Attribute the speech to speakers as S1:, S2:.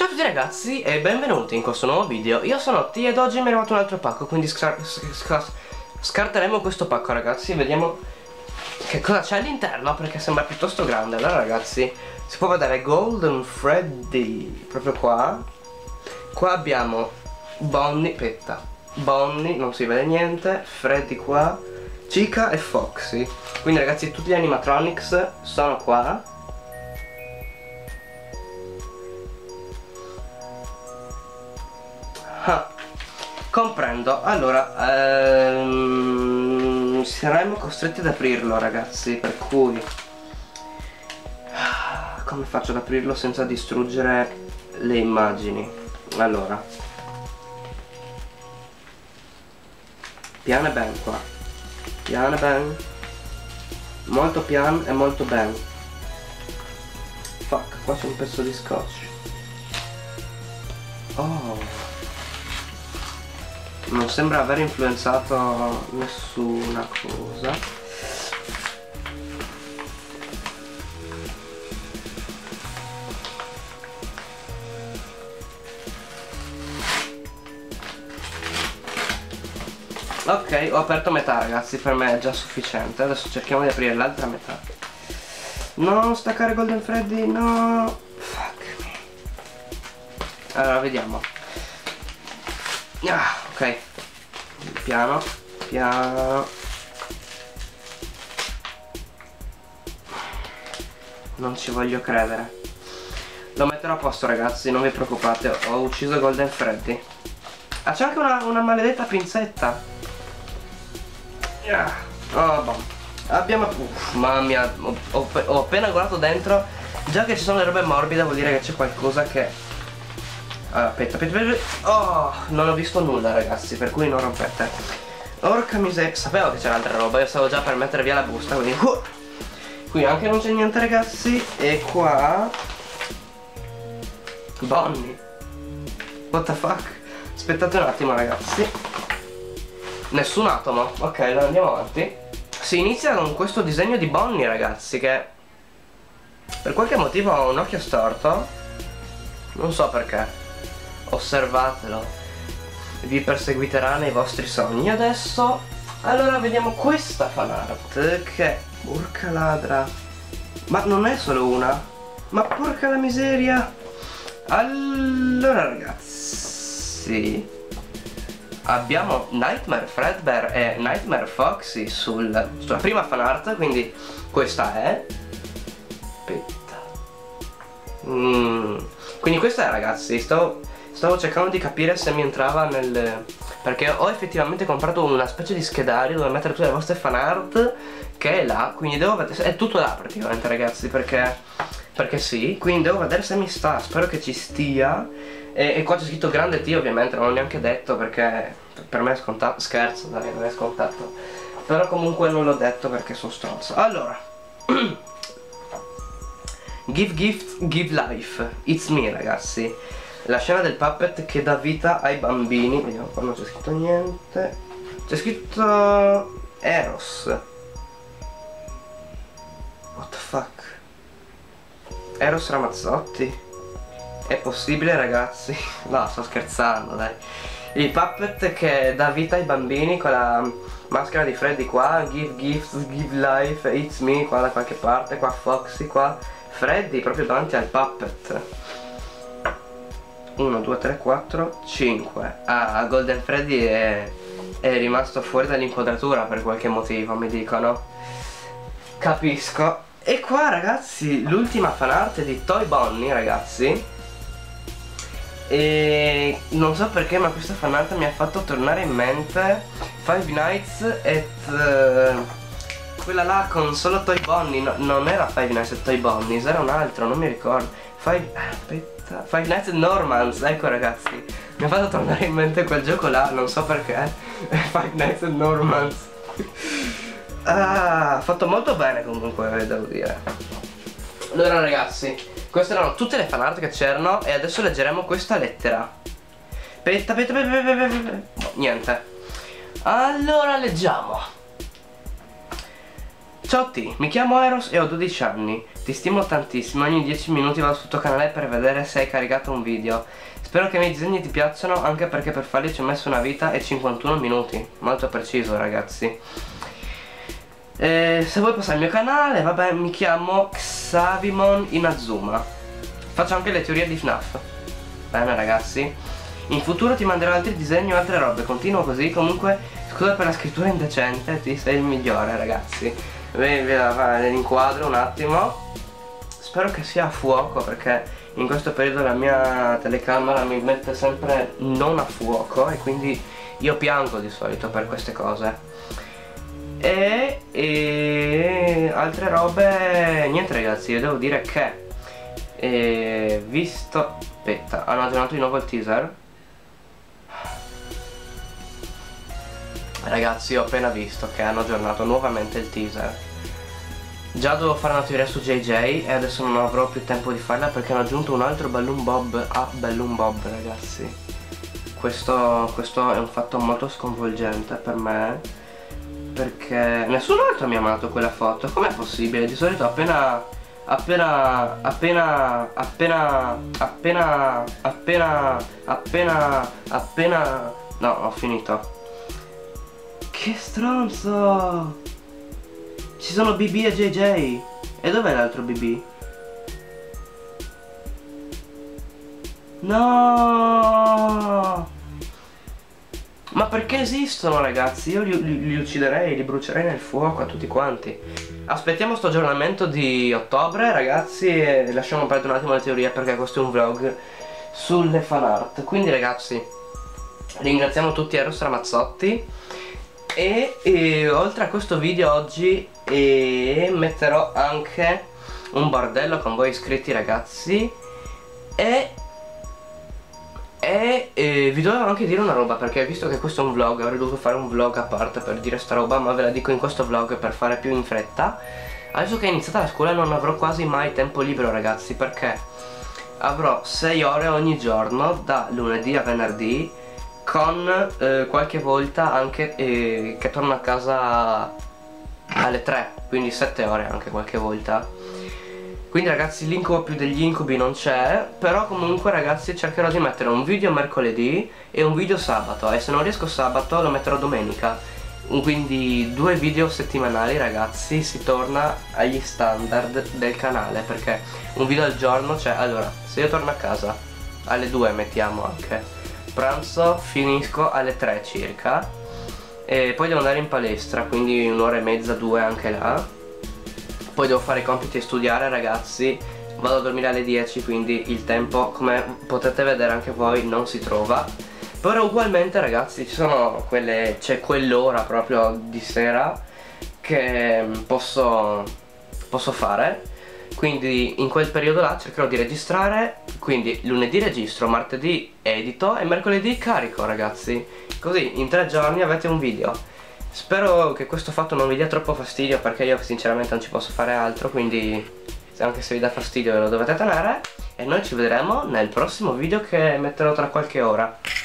S1: a tutti ragazzi e benvenuti in questo nuovo video. Io sono T ed oggi mi è arrivato un altro pacco, quindi scarteremo questo pacco ragazzi e vediamo che cosa c'è all'interno, perché sembra piuttosto grande. Allora ragazzi, si può vedere Golden Freddy proprio qua. Qua abbiamo Bonnie, Bonnie, non si vede niente, Freddy qua, Chica e Foxy. Quindi ragazzi tutti gli animatronics sono qua. Comprendo. Allora saremo costretti ad aprirlo ragazzi, per cui come faccio ad aprirlo senza distruggere le immagini? Allora, piano e ben qua, piano e ben, molto piano e molto ben. Fuck, qua c'è un pezzo di scotch. Oh, non sembra aver influenzato nessuna cosa. Ok, ho aperto metà ragazzi, per me è già sufficiente. Adesso cerchiamo di aprire l'altra metà. No, staccare Golden Freddy, no. Fuck me. Allora, vediamo. Ok, piano, piano. Non ci voglio credere. Lo metterò a posto ragazzi, non vi preoccupate. Ho ucciso Golden Freddy. Ah, c'è anche una maledetta pinzetta. Oh, boh. Abbiamo... mamma mia, ho appena guardato dentro. Già che ci sono le robe morbide vuol dire che c'è qualcosa che... aspetta. Oh, non ho visto nulla ragazzi, per cui non rompete. Orca miseria, sapevo che c'era altra roba, io stavo già per mettere via la busta, quindi qui anche non c'è niente ragazzi. E qua Bonnie. What the fuck? Aspettate un attimo ragazzi. Nessun atomo. Ok, allora andiamo avanti. Si inizia con questo disegno di Bonnie ragazzi, che per qualche motivo ha un occhio storto. Non so perché. Osservatelo, vi perseguiterà nei vostri sogni. Adesso, allora vediamo questa fanart che, porca ladra, ma non è solo una, ma porca la miseria. Allora ragazzi, abbiamo Nightmare Fredbear e Nightmare Foxy sulla prima fanart, quindi questa è. Aspetta. Quindi questa è ragazzi, stavo cercando di capire se mi entrava nel... perché ho effettivamente comprato una specie di schedario dove mettere tutte le vostre fanart, che è là, quindi devo vedere... è tutto là praticamente ragazzi, perché sì, quindi devo vedere se mi sta, spero che ci stia. E qua c'è scritto grande T, ovviamente non l'ho neanche detto perché per me è scontato, scherzo dai, non è scontato, però comunque non l'ho detto perché sono stronzo. Allora Give gift, give life, it's me ragazzi. La scena del puppet che dà vita ai bambini. Vediamo, qua non c'è scritto niente. C'è scritto Eros. What the fuck? Eros Ramazzotti. È possibile ragazzi? No, sto scherzando dai. Il puppet che dà vita ai bambini con la maschera di Freddy qua. Give gifts, give life, it's me qua da qualche parte. Qua Foxy, qua Freddy proprio davanti al puppet. 1, 2, 3, 4, 5. Ah, Golden Freddy è rimasto fuori dall'inquadratura per qualche motivo, mi dicono. Capisco. E qua ragazzi, l'ultima fanart di Toy Bonnie ragazzi. E non so perché, ma questa fanart mi ha fatto tornare in mente Five Nights at... quella là con solo Toy Bonnie. No, non era Five Nights at Toy Bonnie, era un altro, non mi ricordo. Aspetta, Five Nights at Normans, ecco ragazzi, mi ha fatto tornare in mente quel gioco là, non so perché. Five Nights at Normans. Ha fatto molto bene comunque, devo dire. Allora ragazzi, queste erano tutte le fanart che c'erano e adesso leggeremo questa lettera. Aspetta, niente. Allora leggiamo. Ciao T, mi chiamo Eros e ho 12 anni. Ti stimo tantissimo, ogni 10 minuti vado sul tuo canale per vedere se hai caricato un video. Spero che i miei disegni ti piacciono, anche perché per farli ci ho messo una vita e 51 minuti. Molto preciso, ragazzi. Se vuoi passare al mio canale, vabbè, mi chiamo Xavimon Inazuma. Faccio anche le teorie di FNAF. Bene, ragazzi. In futuro ti manderò altri disegni o altre robe. Continuo così. Comunque, scusa per la scrittura indecente, ti sei il migliore, ragazzi. Vi inquadro un attimo. Spero che sia a fuoco, perché in questo periodo la mia telecamera mi mette sempre non a fuoco e quindi io piango di solito per queste cose. E altre robe, niente, ragazzi, io devo dire che visto, aspetta, hanno aggiornato di nuovo il teaser. Ragazzi, ho appena visto che hanno aggiornato nuovamente il teaser. Già dovevo fare una teoria su JJ e adesso non avrò più tempo di farla perché hanno aggiunto un altro Balloon Bob a Balloon Bob, ragazzi. Questo è un fatto molto sconvolgente per me, perché nessun altro mi ha mandato quella foto. Com'è possibile? Di solito appena no, ho finito. Che stronzo! Ci sono BB e JJ. E dov'è l'altro BB? No! Ma perché esistono, ragazzi? Io li ucciderei, li brucerei nel fuoco a tutti quanti. Aspettiamo sto aggiornamento di ottobre, ragazzi, e lasciamo perdere un attimo le teorie perché questo è un vlog sulle fan art. Quindi, ragazzi, ringraziamo tutti Eros Ramazzotti. E oltre a questo video oggi metterò anche un bordello con voi iscritti, ragazzi. Vi dovevo anche dire una roba, perché visto che questo è un vlog, avrei dovuto fare un vlog a parte per dire sta roba, ma ve la dico in questo vlog per fare più in fretta. Adesso che è iniziata la scuola non avrò quasi mai tempo libero, ragazzi, perché avrò 6 ore ogni giorno da lunedì a venerdì, con qualche volta anche che torno a casa alle 3, quindi 7 ore anche qualche volta. Quindi, ragazzi, l'incubo più degli incubi non c'è. Però comunque, ragazzi, cercherò di mettere un video mercoledì e un video sabato. E se non riesco sabato lo metterò domenica. Quindi 2 video settimanali, ragazzi. Si torna agli standard del canale, perché un video al giorno c'è. Allora, se io torno a casa alle 2, mettiamo anche pranzo, finisco alle 3 circa, e poi devo andare in palestra, quindi un'ora e mezza, 2 anche là. Poi devo fare i compiti e studiare, ragazzi. Vado a dormire alle 10, quindi il tempo, come potete vedere anche voi, non si trova. Però ugualmente, ragazzi, c'è quell'ora proprio di sera che posso fare. Quindi in quel periodo là cercherò di registrare. Quindi lunedì registro, martedì edito e mercoledì carico, ragazzi. Così in 3 giorni avete un video. Spero che questo fatto non vi dia troppo fastidio, perché io sinceramente non ci posso fare altro, quindi anche se vi dà fastidio ve lo dovete tenere. E noi ci vedremo nel prossimo video che metterò tra qualche ora.